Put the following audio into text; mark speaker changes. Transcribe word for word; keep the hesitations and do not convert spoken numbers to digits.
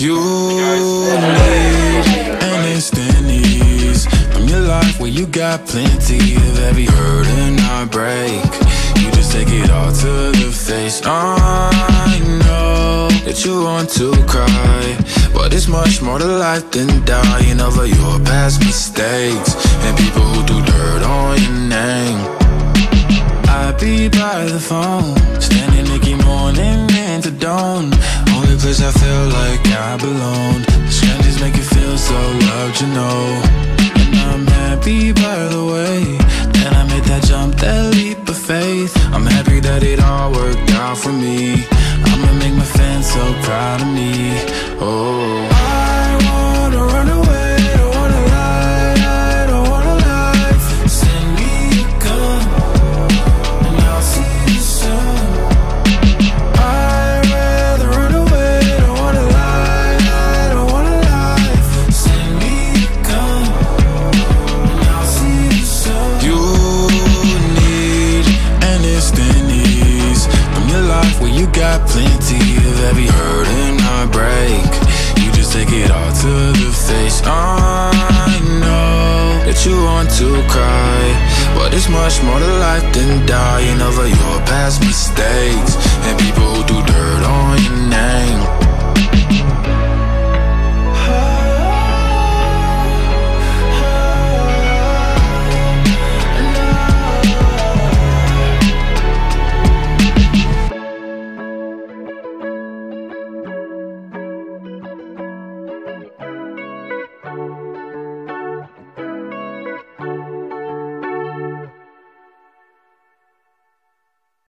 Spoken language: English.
Speaker 1: You need an instant ease from your life where you got plenty of every hurt and heartbreak. You just take it all to the face. I know that you want to cry, but it's much more to life than dying over your past mistakes and people who do dirt on your name. I'd be by the phone, standing Nicky morning into dawn. Only place I feel like I belong. Strangers make you feel so loved, you know. And I'm happy by the way that I made that jump, that leap of faith. I'm happy that it all worked out for me. I'ma make my fans so proud of me. Oh, I wanna run away, don't wanna lie, I don't wanna lie. Send me a gun and I'll see you soon. I'd rather run away, don't wanna lie, I don't wanna lie. Send me a gun and I'll see you soon. You need an instant ease from your life where you got plenty of every hurt and heartbreak. You just take it all to the face. I know that you want to cry, but it's much more to life than dying over your past mistakes and people who do dirt on your name.